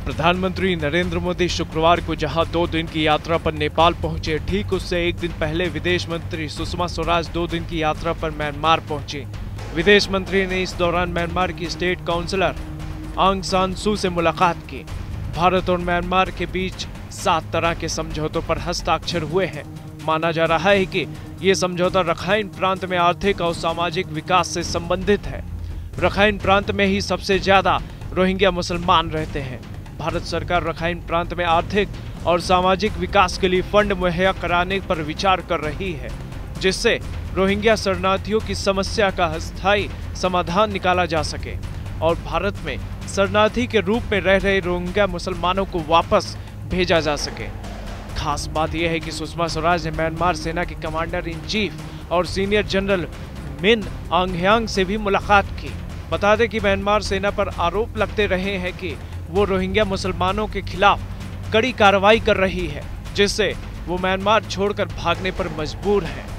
प्रधानमंत्री नरेंद्र मोदी शुक्रवार को जहां 2 दिन की यात्रा पर नेपाल पहुंचे, ठीक उससे एक दिन पहले विदेश मंत्री सुषमा स्वराज 2 दिन की यात्रा पर म्यांमार पहुंची। विदेश मंत्री ने इस दौरान म्यांमार की स्टेट काउंसलर आंग सान सू से मुलाकात की। भारत और म्यांमार के बीच 7 तरह के समझौतों पर हस्ताक्षर हुए हैं। माना जा रहा है कि ये समझौता रखाइन प्रांत में आर्थिक और सामाजिक विकास से संबंधित है। रखाइन प्रांत में ही सबसे ज्यादा रोहिंग्या मुसलमान रहते हैं। भारत सरकार रखाइन प्रांत में आर्थिक और सामाजिक विकास के लिए फंड मुहैया कराने पर विचार कर रही है, जिससे रोहिंग्या शरणार्थियों की समस्या का स्थायी समाधान निकाला जा सके और भारत में शरणार्थी के रूप में रह रहे रोहिंग्या मुसलमानों को वापस भेजा जा सके। खास बात यह है कि सुषमा स्वराज ने म्यांमार सेना के कमांडर इन चीफ और senior general Min Aung Hyang से भी मुलाकात की। बता दें कि म्यांमार सेना पर आरोप लगते रहे हैं कि वो रोहिंग्या मुसलमानों के खिलाफ कड़ी कार्रवाई कर रही है, जिससे वो म्यांमार छोड़कर भागने पर मजबूर है।